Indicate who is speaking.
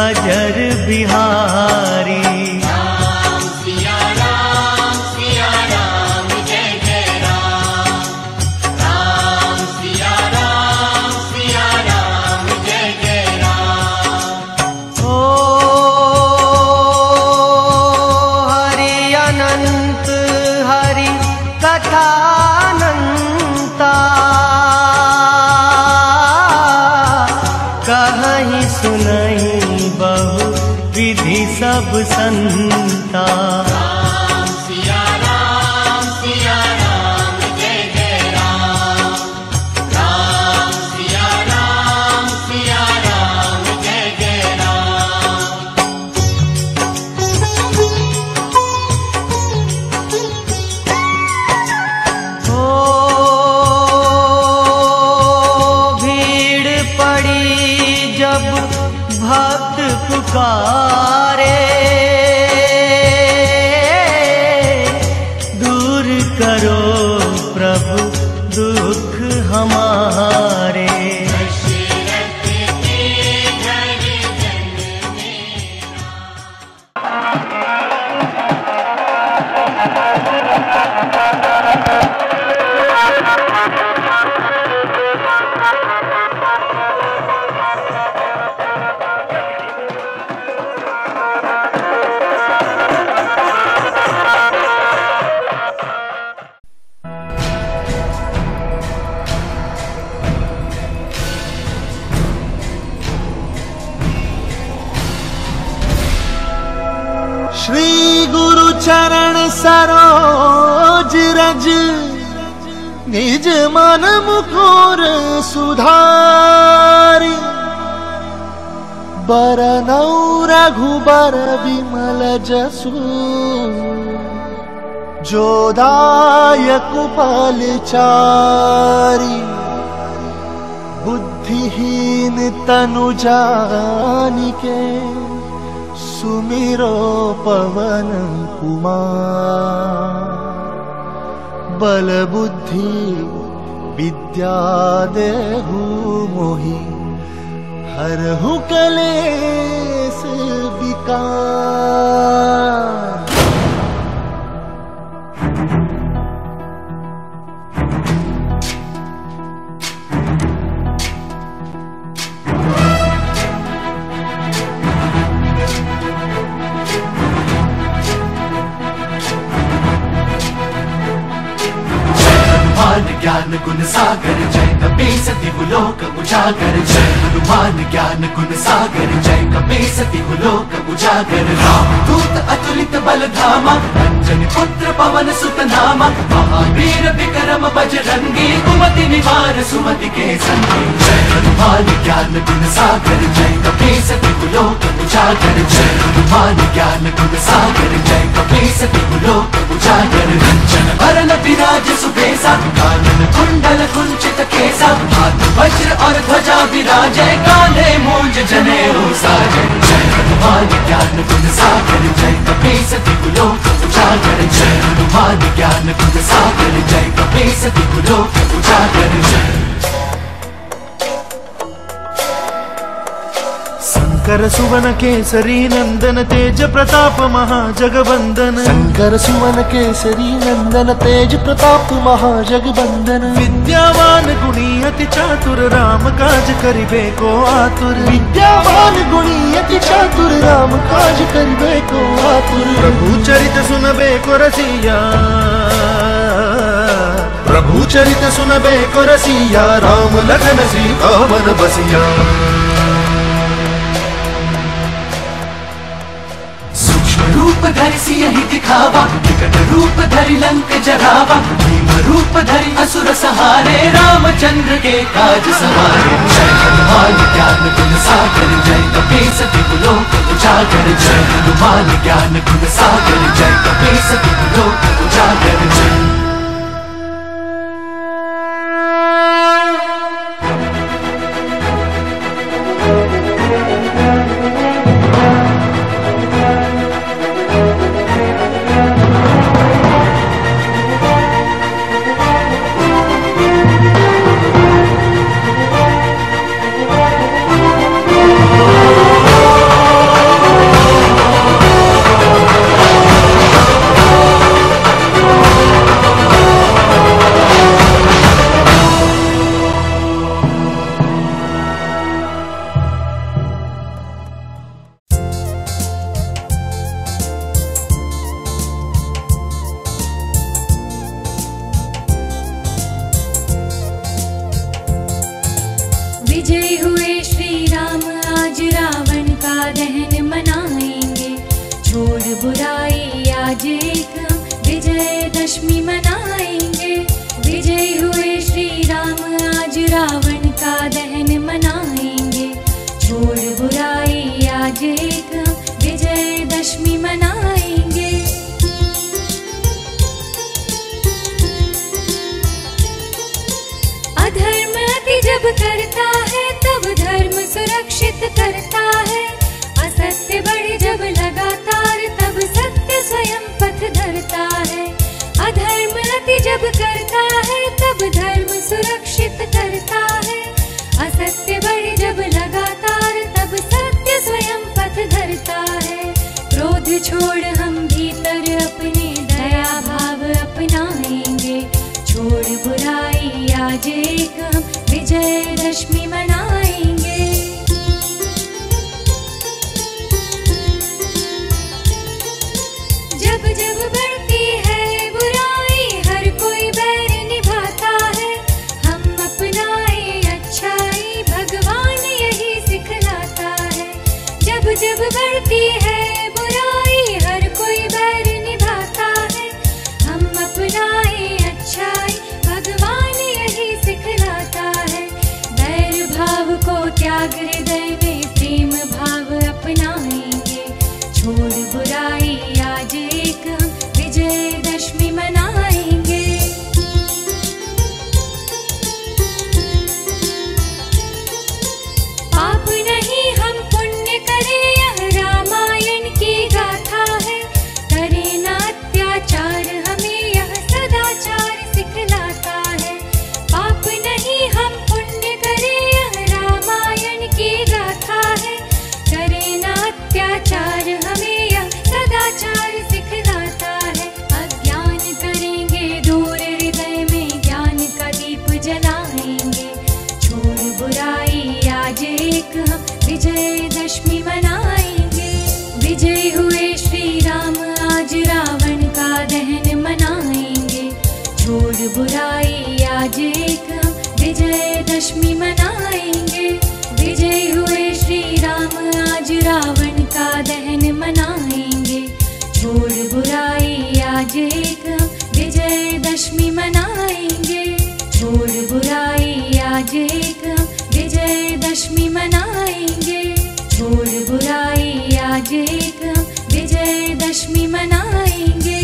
Speaker 1: अजर बिहारी।
Speaker 2: राम सिया राम जय जय राम। राम सिया राम जय जय राम।
Speaker 1: ओ हरि अनंत हरि कथानंता, कहीं सुनहि बहु विधि सब संता।
Speaker 2: राम सिया राम जय जय राम। राम सिया राम जय जय राम।
Speaker 1: ओ भीड़ पड़ी जब भक्त पुकारे, दूर करो प्रभु दुख हमारे।
Speaker 2: दशरथ के घर जन मेरा।
Speaker 3: श्री गुरु चरण सरोज रज, निज मन मुकुर सुधारि। बरनौ रघुबर विमल जसु, जो दायक फलचारि। बुद्धिहीन तनु जानिके, सुमिरो पवन कुमार। बल बुद्धि विद्या देहु मोहि, हरहु कलेश विकार।
Speaker 4: ज्ञान गुण सागर जय कपीस दिवलोक उजागर। जय हनुमान ज्ञान गुण सागर जय कपीस दिवलोक उजागर। राम दूत अतुलित बल धामा, अंजनी पुत्र पवन सुत नामा। महावीर विक्रम बजरंगी, कुमति निवार सुमति के संगी। जय हनुमान ज्ञान गुण सागर जय कपीस दिवलोक उजागर। जय हनुमान ज्ञान गुण सागर जय कपीस दिवलोक उजागर। रंजन वरन विराज सुबेसा, कानन कुंडल कुंचित केसा। हाथ वज्र और ध्वजा विराजे, कांधे मूंज जनेऊ साजे। जय हनुमान ज्ञान गुण सागर जय कपीस दिवलोक उजागर। जय हनुमान ज्ञान गुण सागर जय कपीस दिवलोक उजागर। जय
Speaker 3: शंकर सुवन केसरी नंदन, तेज प्रताप महाजगबंदन। शंकर सुवन केसरी नंदन, तेज प्रताप महाजगबंदन। विद्यावान गुणी अति चातुर, राम काज करिबे को आतुर। विद्यावान गुणी अति चातुर, राम काज करिबे को आतुर। प्रभु चरित सुनबे को रसिया, प्रभु चरित सुनबे को रसिया। राम लखन सीता मन बसिया।
Speaker 4: रूप धरि सियहि दिखावा, विकट रूप धरि लंक जरावा। भीम रूप धरि असुर सहारे, रामचंद्र के काज सवारे। जय हनुमान ज्ञान गुण सागर जय कपीस दिवलोक उजागर। जय हनुमान ज्ञान गुण सागर जय कपीस दिवलोक उजागर। जय
Speaker 5: विजयदशमी मनाएंगे। विजय हुए श्री राम आज रावण का दहन मनाएंगे। छोड़ बुराई आज एक विजयदशमी मनाएंगे। अधर्म अति जब करता है तब धर्म सुरक्षित करता है। असत्य बढ़े जब लगातार तब सत्य स्वयं पथ धरता है। अधर्म अति जब करता है तब धर्म सुरक्षित करता है। असत्य बढ़े जब लगातार तब सत्य स्वयं पथ धरता है। क्रोध छोड़ हम भीतर अपने दया भाव अपनाएंगे। छोड़ बुराई आज एक हम विजयदशमी मनाएंगे। जब जब बढ़ती है बुराई हर कोई बैर निभाता है। हम अपनाए अच्छाई भगवान यही सिखलाता है। जब जब बढ़ती है बुराई हर कोई बैर निभाता है। हम अपनाए अच्छाई भगवान यही सिखलाता है। बैर भाव को त्याग हृदय में प्रेम भाव अपनाएंगे। छोड़ बुराई आज एक हम विजयदशमी मनाएंगे। पाप नहीं हम पुण्य करें यह रामायण की गाथा है। करें ना अत्याचार हमें यह सदाचार सिखलाता है। पाप नहीं हम पुण्य करें यह रामायण की गाथा है। करें ना अत्याचार हमें यह सदाचार सिखलाता है। अज्ञान करेंगे दूर हृदय में ज्ञान का दीप जलाएंगे। छोड़ बुराई आज एक हम विजयदशमी मनाएंगे। विजय हुए श्री राम आज रावण का दहन मनाएंगे। छोड़ बुराई आज एक हम विजयदशमी मनाएंगे। विजय हुए श्री राम आज रावण का दहन मनाएंगे। छोड़ बुराई आज एक हम विजयदशमी मनाएंगे। छोड़ बुराई आज एक हम विजयदशमी मनाएंगे। छोड़ बुराई आज एक हम विजयदशमी मनाएंगे।